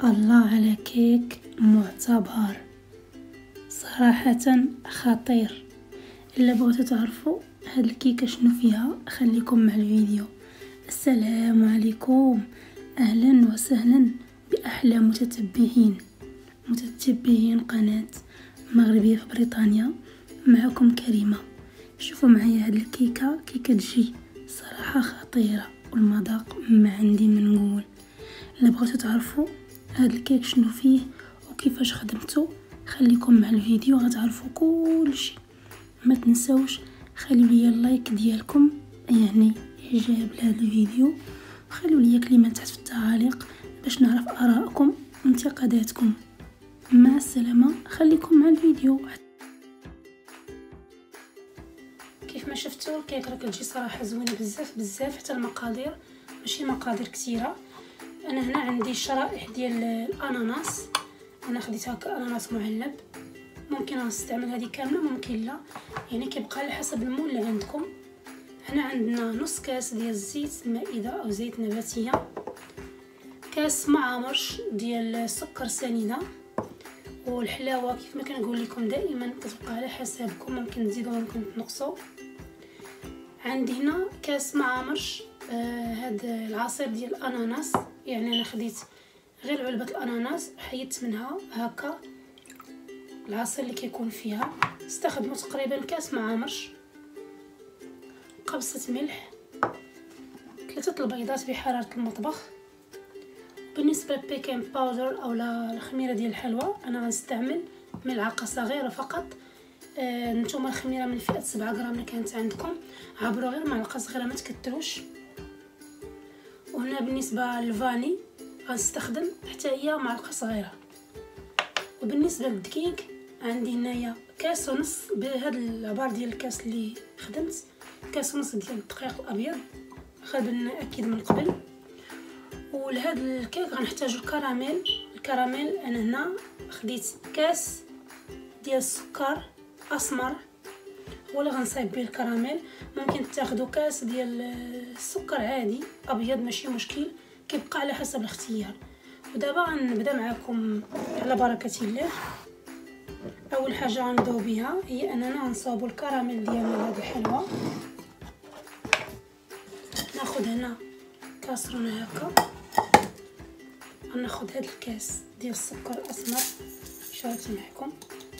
الله على كيك معتبر صراحة خطير. الا بغيتو تعرفوا هاد الكيكه شنو فيها خليكم مع الفيديو. السلام عليكم، اهلا وسهلا باحلى متتبعين قناه مغربيه في بريطانيا. معكم كريمه. شوفوا معايا هاد الكيكه تجي صراحه خطيره والمذاق ما عندي من نقول. الا بغيتو تعرفوا هاد الكيك شنو فيه وكيفاش خدمته خليكم مع الفيديو غتعرفوا كل شيء. ما تنسوش خليوا لي اللايك ديالكم يعني اعجاب لهذا الفيديو، وخلوا لي كلمه تحت في التعاليق باش نعرف ارائكم وانتقاداتكم. مع السلامه، خليكم مع الفيديو. كيف ما شفتوا الكيك راه كتجي صراحه زوينه بزاف حتى المقادير ماشي مقادير كثيره. انا هنا عندي شرائح ديال الاناناس، انا خديت هكا اناناس معلب، ممكن نستعمل هذه كامله ممكن لا، يعني كيبقى على حسب المول اللي عندكم. هنا عندنا نص كاس ديال الزيت المائده او زيت نباتيه، كاس معامرش ديال السكر سنيده، والحلاوه كيف ما كنقول لكم دائما كتبقى على حسابكم، ممكن تزيدوا ممكن تنقصوا. عندي هنا كاس معامرش هذا العصير ديال الاناناس، يعني انا خديت غير علبه الاناناس حيدت منها هكا العصير اللي كيكون فيها. استخدموا تقريبا كاس معامرش، قبصه ملح، 3 البيضات بحراره المطبخ. بالنسبه للبيكنج باودر او الخميره ديال الحلوى انا غنستعمل ملعقه صغيره فقط. نتوما الخميره من فئه 7 غرام اللي كانت عندكم عبروا غير معلقه صغيره ما تكتروش. وهنا بالنسبه للفاني غنستخدم حتى هي معلقه صغيره. وبالنسبه للدقيق عندي هنايا كاس ونص، بهذا العبار ديال الكاس اللي خدمت كاس ونص ديال الدقيق الابيض، خدنا اكيد من قبل. ولهذا الكيك غنحتاجو الكراميل انا هنا خديت كاس ديال السكر اسمر هو اللي غنصايب به الكراميل. ممكن تاخذوا كاس ديال السكر عادي ابيض ماشي مشكل، كيبقى على حسب الاختيار. ودابا غنبدا معكم على بركه الله. اول حاجه غنبداو بها هي اننا غنصاوبوا الكراميل ديالنا لهاد الحلوى. ناخذ هنا كاسرونه هكا، غناخذ هاد الكاس ديال السكر الاسمر شاركت معكم،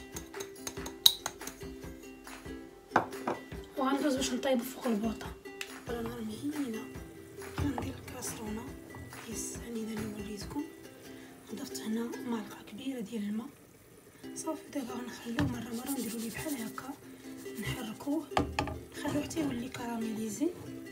وغندوز باش نطيبو فوق البوطه. ولا نهار مهينه غندير الكاسرونه ديال السنيده اللي وريتكم، ضفت هنا معلقه كبيره ديال الماء صافي. دابا غنخليوه مره نديرو ليه بحال هكا، نحركوه نخليوه حتى يولي كراميليزي.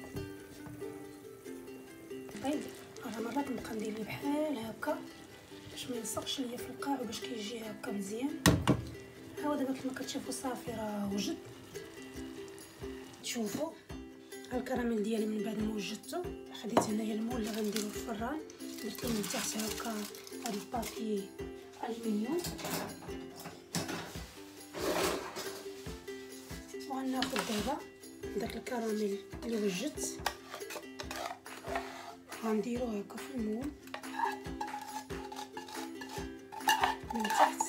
طيب على مرات نبقى ندير ليه بحال هكا باش ما يلصقش ليا في القاع وباش كيجي هكا مزيان. ها هو دابا كما كتشوفوا صافي راه وجد. شوفوا الكراميل ديالي من بعد ما وجدته خديت هنايا المول اللي غنديرو في الفران، درت له من تحت هكا هاد البابي الومنيوم، وغناخد دابا داك الكراميل اللي وجدت غنديرو هكا في المول من تحت.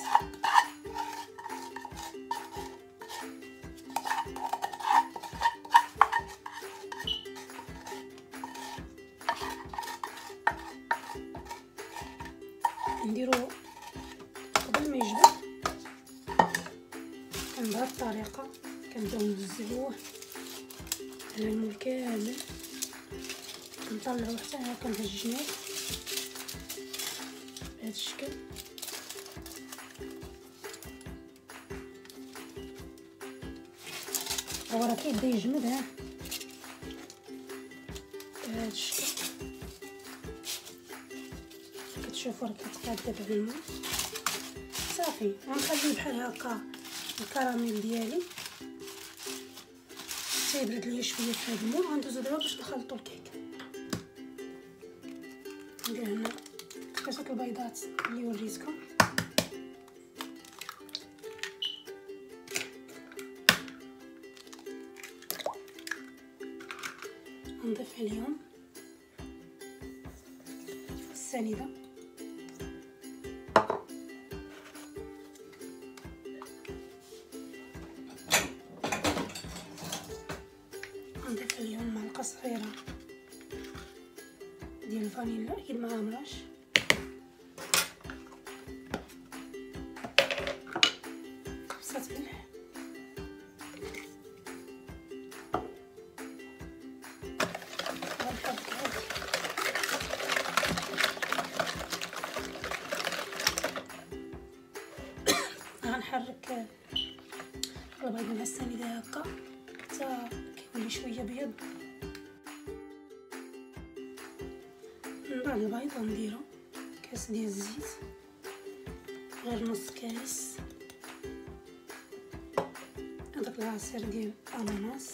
نديرو قبل ما يجبد بهذه الطريقه كنبداو نوزعوه على المول كامل، كنطلعوه حتى هكا بهذا الجناب بهذا الشكل. هو راه كيبدا يجمد بهذا الشكل كتشوفوا راه كيتقادى على الماء صافي. غنخليه بحال هكا الكراميل ديالي تيبرد ليا شويه في هذا المول. غندوزو دابا باش نخلطوا الكيك. ندير هنا 3 البيضات اللي وريتكم، نضيف عليهم السنيده الفانيلا اكيد ما عاملاش. خبزة ملح، غنحرك البيض مع السنيده هكا حتى كيولي شويه ابيض. من بعد البيض غنديرو كاس ديال الزيت، غير نص كاس، هذاك العصير ديال الاناناس،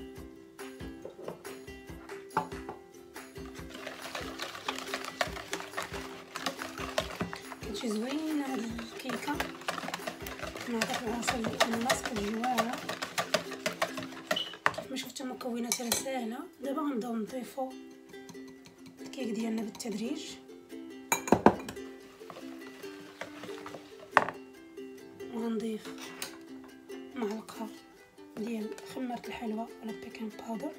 كتجي زوينه هاد الكيكه مع داك العصير ديال الاناناس، كتجي واعره. كيف ما شفتوا المكونات راه ساهله. دابا غنبداو نضيفو الكيك ديالنا بالتدريج. وغنضيف معلقه ديال خميره الحلوى ولا بيكين باودر،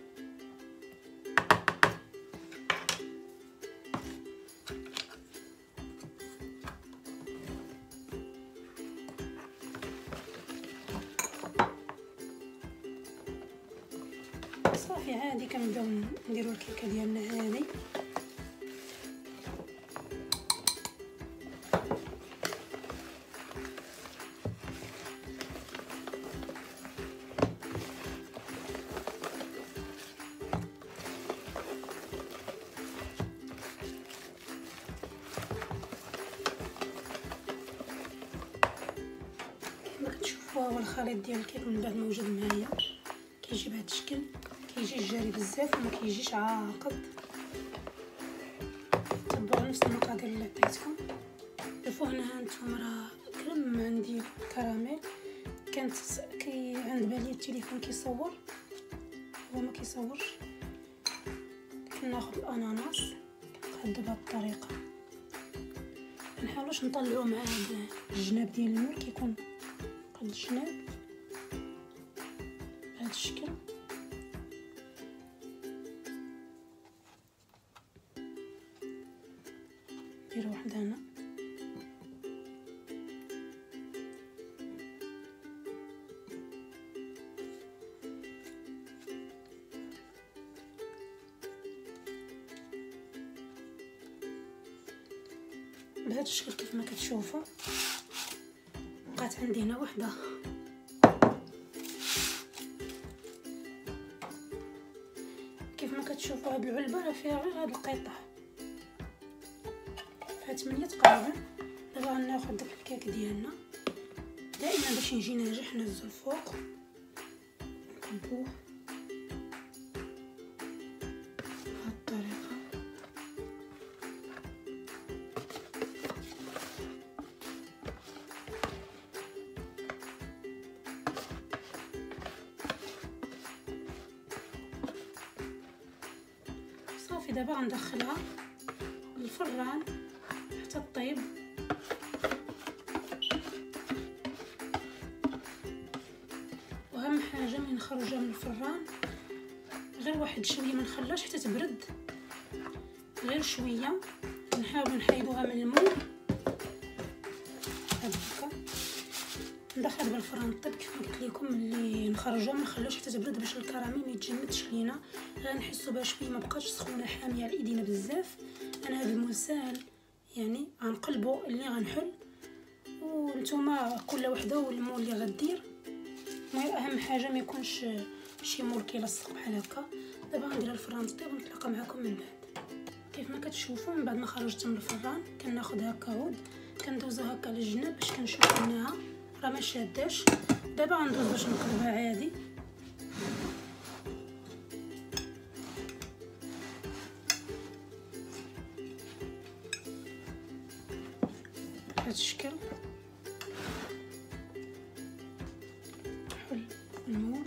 صافي عادي كنبداو نديرو الكيكه ديالنا هذه. كما كتشوفوا هو الخليط ديال الكيك من بعد موجود معايا كيجي بهذا الشكل، كيجي جاري بزاف وما كيجيش عاقد. تبعوا نفس المقادير اللي عطيتكم. شوفوا هنا هانتوما راه كرم عندي كراميل. كانت عند بالي التليفون كيصور، هو ما كيصورش. كناخذ الاناناس كنقاد بهذه الطريقه، كنحاولوش نطلعو مع هذا الجناب ديال المول، كيكون قد الجناب بهذا الشكل. نديرو وحده هنا، بهذا الشكل كيف ما كتشوفوا. بقات عندي هنا وحده. كيف ما كتشوفوا هاد العلبه راه فيها غير هاد القطع، فيها 8 تقريبا. دابا غناخذ داك الكيك ديالنا، دائما باش يجي ناجح نهزو الفوق نكبوه بهاد الطريقه. صافي دابا غندخلها للفران حتى طيب. واهم حاجه من نخرجها من الفران غير واحد شويه، ما نخلاش حتى تبرد، غير شويه. نحاول نحيدوها من المول هكا، ندخل بالفران طيب كيف ما قلت لكم. اللي نخرجوها ما نخلوش حتى تبرد باش الكراميل ما يتجمدش لينا، غنحسوا بها شويه ما بقاش سخونه حاميه على ايدينا بزاف. انا هذا المول ساهل يعني، غنقلبو اللي غنحل وانتوما كل وحده والمول اللي غدير. اهم حاجه ما يكونش شي مول كيلصق بحال هكا. دابا غندير الفران طيب ونتلاقى معكم من بعد. كيف ما كتشوفوا من بعد ما خرجت من الفران كناخذ هكا عود، كندوزو هكا للجناب باش كنشوف انها راه ما شاداش. دابا غندوز باش نقلبها عادي. بهذا الشكل نحل المول.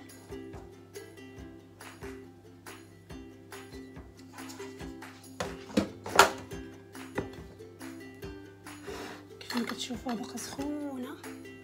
كيف ما كتشوفوا باقا سخونه.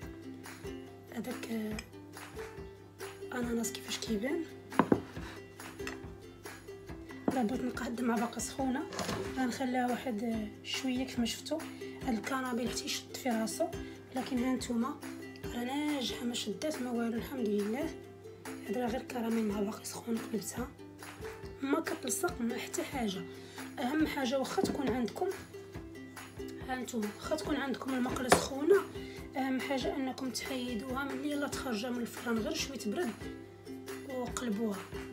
هذاك اناناس كيفاش كيبان. دابا دابا بغيت نقاد مع باقا سخونه، غنخليها واحد شويه كما شفتوا. هاد الكراميل حتى يشد في راسو، لكن ها نتوما راه ناجحه، ما شدات ما والو الحمد لله. هذا غير كراميل مع باقي سخونه قلبتها، ما كتلصق ما حتى حاجه. اهم حاجه واخا تكون عندكم، ها نتوما واخا تكون عندكم المقله سخونه، اهم حاجه انكم تحيدوها ملي يلا تخرجها من الفران غير شويه برد وقلبوها.